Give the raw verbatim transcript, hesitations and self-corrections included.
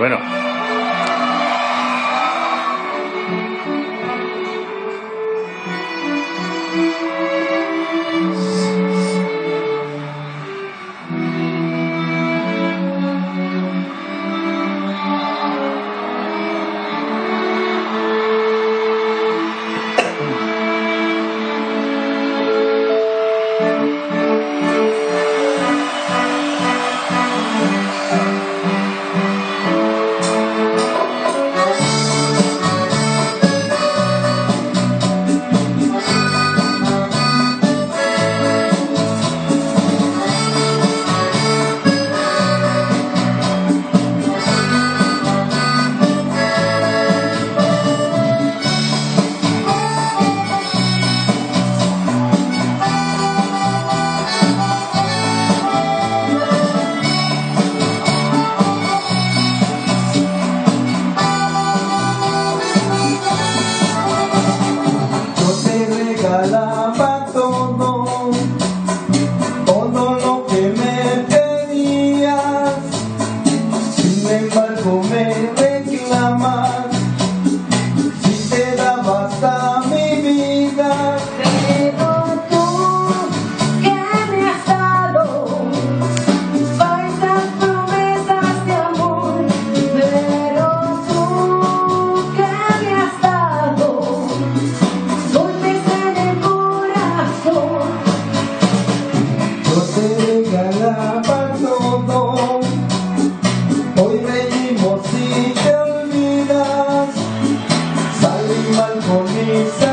Bueno. Regalaba todo, todo lo que me pedías, sin embargo me reclamas, si te daba hasta mi vida. Pero tú, que me has dado falsas promesas de amor, pero tú, que me has dado golpes en el corazón. Yo te regalaba todo, hoy reímos y te olvidas, salí mal con mis